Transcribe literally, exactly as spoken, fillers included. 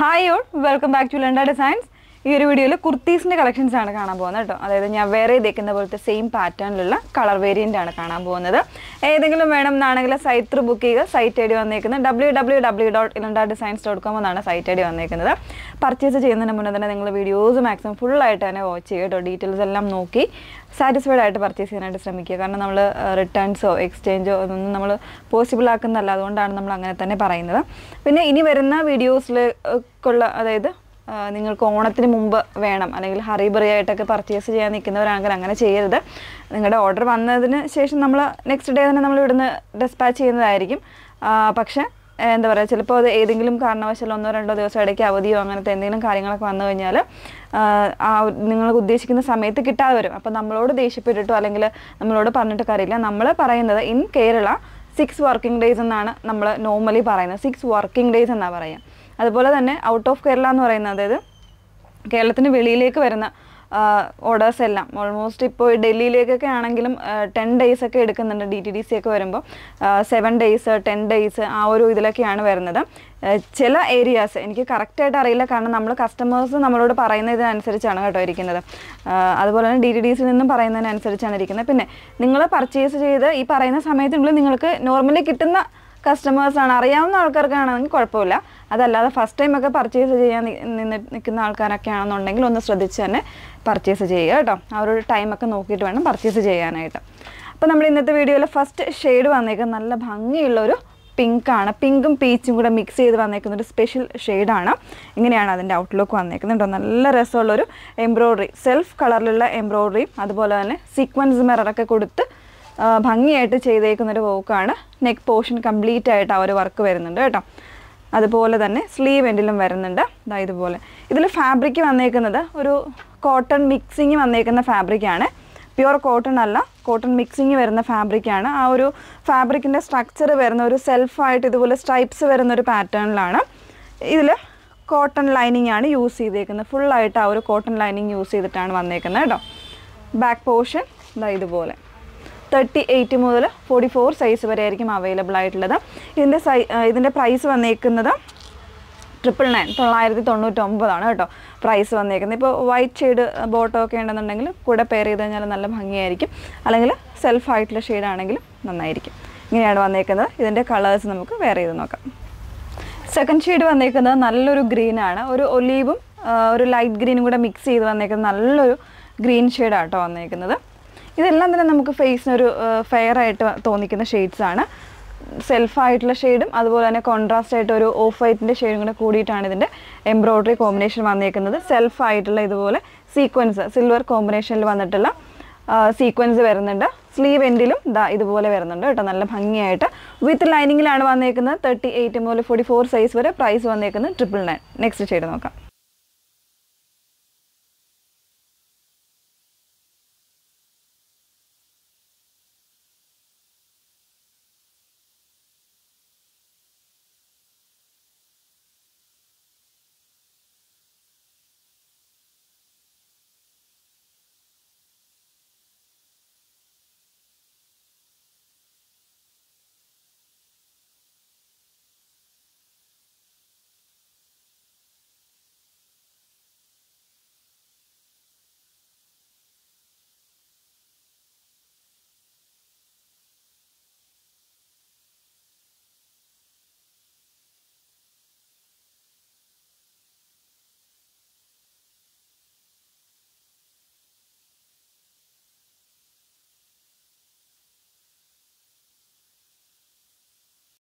Hi all, welcome back to Elentra Designs. This video is kurtis collections. That is, I wear the same pattern color variant. If you want to site book site I D w w w dot elentra designs dot com site I D purchase videos maximum full watch details satisfied ആയിട്ട് purchase ചെയ്യാനായിട്ട് ശ്രമിക്കുക കാരണം നമ്മൾ റിട്ടേൺസോ എക്സ്ചേഞ്ചോ ഒന്നും നമ്മൾ possible ആക്കുന്നല്ല അതുകൊണ്ടാണ് നമ്മൾ അങ്ങനെ തന്നെ പറയുന്നത് പിന്നെ ഇനി വരുന്ന വീഡിയോസിൽ ഉള്ള അതായത് നിങ്ങൾക്ക് ഓണത്തിന് മുമ്പ് വേണം അല്ലെങ്കിൽ ഹറിബറി ആയിട്ടൊക്കെ പർച്ചേസ് ചെയ്യാൻ നിൽക്കുന്നവരാണെങ്കിൽ അങ്ങനെ ചെയ്യരുത് നിങ്ങളുടെ ഓർഡർ വന്നതിന് ശേഷം നമ്മൾ നെക്സ്റ്റ് ഡേ തന്നെ നമ്മൾ ഇവിടുന്ന് ഡിസ്പാച്ച് ചെയ്യുന്നതായിരിക്കും പക്ഷേ എന്താ പറയുക ചിലപ്പോൾ അത് ഏതെങ്കിലും കാരണവശാൽ ഒന്നോ രണ്ടോ ദിവസം ഇടയ്ക്ക് അവധിയോ അങ്ങനത്തെ എന്തെങ്കിലും കാര്യങ്ങളൊക്കെ വന്നു കഴിഞ്ഞാൽ ആ നിങ്ങൾക്ക് ഉദ്ദേശിക്കുന്ന സമയത്ത് കിട്ടാതെ വരും അപ്പോൾ നമ്മളോട് ദേഷ്യപ്പെട്ടിട്ടോ അല്ലെങ്കിൽ നമ്മളോട് പറഞ്ഞിട്ട് കാര്യമില്ല നമ്മൾ പറയുന്നത് in Kerala six working days എന്നാണ് നമ്മൾ നോർമലി പറയുന്നത് സിക്സ് വർക്കിംഗ് ഡേയ്സ് എന്നാണ് പറയുക അതുപോലെ തന്നെ ഔട്ട് ഓഫ് കേരള എന്ന് പറയുന്നത് അതായത് കേരളത്തിന് വെളിയിലേക്ക് വരുന്ന orders എല്ലാം ഓൾമോസ്റ്റ് ഇപ്പോൾ ഡൽഹിയിലേക്കൊക്കെ ആണെങ്കിലും ടെൻ ഡേയ്സ് ഒക്കെ എടുക്കുന്നുണ്ട് ഡി ടി ഡി സി ഒക്കെ വരുമ്പോൾ സെവൻ ഡേയ്സ് ടെൻ ഡേയ്സ് ആ ഒരു ഇതിലൊക്കെയാണ് വരുന്നത് ചില ഏരിയാസ് എനിക്ക് കറക്റ്റായിട്ട് അറിയില്ല കാരണം നമ്മൾ കസ്റ്റമേഴ്സ് നമ്മളോട് പറയുന്നതിനനുസരിച്ചാണ് കേട്ടോ ഇരിക്കുന്നത് അതുപോലെ തന്നെ ഡി ടി ഡി സിയിൽ നിന്നും പറയുന്നതിനനുസരിച്ചാണ് ഇരിക്കുന്നത് പിന്നെ നിങ്ങൾ പർച്ചേസ് ചെയ്ത് ഈ പറയുന്ന സമയത്തിനുള്ളിൽ നിങ്ങൾക്ക് നോർമലി കിട്ടുന്ന കസ്റ്റമേഴ്സാണ് അറിയാവുന്ന ആൾക്കാർക്കാണെങ്കിൽ കുഴപ്പമില്ല അതല്ലാതെ ഫസ്റ്റ് ടൈം ഒക്കെ പർച്ചേസ് ചെയ്യാൻ നിൽക്കുന്ന ആൾക്കാരൊക്കെ ആണെന്നുണ്ടെങ്കിൽ ഒന്ന് ശ്രദ്ധിച്ച് തന്നെ പർച്ചേസ് ചെയ്യുക കേട്ടോ ആ ഒരു ടൈമൊക്കെ നോക്കിയിട്ട് വേണം പർച്ചേസ് ചെയ്യാനായിട്ട് അപ്പോൾ നമ്മൾ ഇന്നത്തെ വീഡിയോയിൽ ഫസ്റ്റ് ഷെയ്ഡ് വന്നേക്കുന്നത് നല്ല ഭംഗിയുള്ളൊരു പിങ്കാണ് പിങ്കും പീച്ചും കൂടെ മിക്സ് ചെയ്ത് വന്നേക്കുന്ന ഒരു സ്പെഷ്യൽ ഷെയ്ഡാണ് ഇങ്ങനെയാണ് അതിൻ്റെ ഔട്ട്ലുക്ക് വന്നേക്കുന്നത് കേട്ടോ നല്ല രസമുള്ളൊരു എംബ്രോയ്ഡറി സെൽഫ് കളറിലുള്ള എംബ്രോയ്ഡറിയും അതുപോലെ തന്നെ സീക്വൻസ് മിററൊക്കെ കൊടുത്ത് ഭംഗിയായിട്ട് ചെയ്തേക്കുന്നൊരു വർക്കാണ് നെക്ക് പോർഷൻ കംപ്ലീറ്റ് ആയിട്ട് ആ ഒരു വർക്ക് വരുന്നുണ്ട് കേട്ടോ അതുപോലെ തന്നെ സ്ലീവ് എൻഡിലും വരുന്നുണ്ട് ദാ ഇതുപോലെ ഇതിൽ ഫാബ്രിക് വന്നേക്കുന്നത് ഒരു കോട്ടൺ മിക്സിങ് വന്നേക്കുന്ന ഫാബ്രിക്കാണ് പ്യുവർ കോട്ടൺ അല്ല കോട്ടൺ മിക്സിങ് വരുന്ന ഫാബ്രിക്കാണ് ആ ഒരു ഫാബ്രിക്കിൻ്റെ സ്ട്രക്ചർ വരുന്ന ഒരു സെൽഫായിട്ട് ഇതുപോലെ സ്ട്രൈപ്സ് വരുന്ന ഒരു പാറ്റേണിലാണ് ഇതിൽ കോട്ടൺ ലൈനിങ് ആണ് യൂസ് ചെയ്തേക്കുന്നത് ഫുള്ളായിട്ട് ആ ഒരു കോട്ടൺ ലൈനിങ് യൂസ് ചെയ്തിട്ടാണ് വന്നേക്കുന്നത് കേട്ടോ ബാക്ക് പോർഷൻ ദാ ഇതുപോലെ തേർട്ടി എയ്റ്റ് മുതൽ ഫോർട്ടി ഫോർ സൈസ് വരെ ആയിരിക്കും അവൈലബിൾ ആയിട്ടുള്ളത് ഇതിൻ്റെ സൈ ഇതിൻ്റെ പ്രൈസ് വന്നേക്കുന്നത് ട്രിപ്പിൾ നയൻ തൊള്ളായിരത്തി തൊണ്ണൂറ്റൊമ്പതാണ് കേട്ടോ പ്രൈസ് വന്നേക്കുന്നത് ഇപ്പോൾ വൈറ്റ് ഷെയ്ഡ് ബോട്ടോ ഒക്കെ ഉണ്ടെന്നുണ്ടെങ്കിൽ കൂടെ പെയർ ചെയ്ത് കഴിഞ്ഞാൽ നല്ല ഭംഗിയായിരിക്കും അല്ലെങ്കിൽ സെൽഫായിട്ടുള്ള ഷെയ്ഡാണെങ്കിലും നന്നായിരിക്കും ഇങ്ങനെയാണ് വന്നേക്കുന്നത് ഇതിൻ്റെ കളേഴ്സ് നമുക്ക് വെയർ ചെയ്ത് നോക്കാം സെക്കൻഡ് ഷെയ്ഡ് വന്നേക്കുന്നത് നല്ലൊരു ഗ്രീനാണ് ഒരു ഒലീവും ഒരു ലൈറ്റ് ഗ്രീനും കൂടെ മിക്സ് ചെയ്ത് വന്നേക്കുന്നത് നല്ലൊരു ഗ്രീൻ ഷെയ്ഡാണ് കേട്ടോ വന്നേക്കുന്നത് ഇതെല്ലാം തന്നെ നമുക്ക് ഫേസിനൊരു ഫെയർ ആയിട്ട് തോന്നിക്കുന്ന ഷെയ്ഡ്സാണ് സെൽഫായിട്ടുള്ള ഷെയ്ഡും അതുപോലെ തന്നെ കോൺട്രാസ്റ്റ് ആയിട്ട് ഒരു ഓഫ് വൈറ്റിൻ്റെ ഷെയ്ഡും കൂടെ കൂടിയിട്ടാണ് ഇതിൻ്റെ എംബ്രോയ്ഡറി കോമ്പിനേഷൻ വന്നേക്കുന്നത് സെൽഫായിട്ടുള്ള ഇതുപോലെ സീക്വൻസ് സിൽവർ കോമ്പിനേഷനിൽ വന്നിട്ടുള്ള സീക്വൻസ് വരുന്നുണ്ട് സ്ലീവ് എൻഡിലും ദാ ഇതുപോലെ വരുന്നുണ്ട് കേട്ടോ നല്ല ഭംഗിയായിട്ട് വിത്ത് ലൈനിങ്ങിലാണ് വന്നേക്കുന്നത് തേർട്ടി എയ്റ്റ് മുതൽ ഫോർട്ടി ഫോർ സൈസ് വരെ പ്രൈസ് വന്നേക്കുന്നത് ട്രിപ്പിൾ നയൻ നെക്സ്റ്റ് ഷെയ്ഡ് നോക്കാം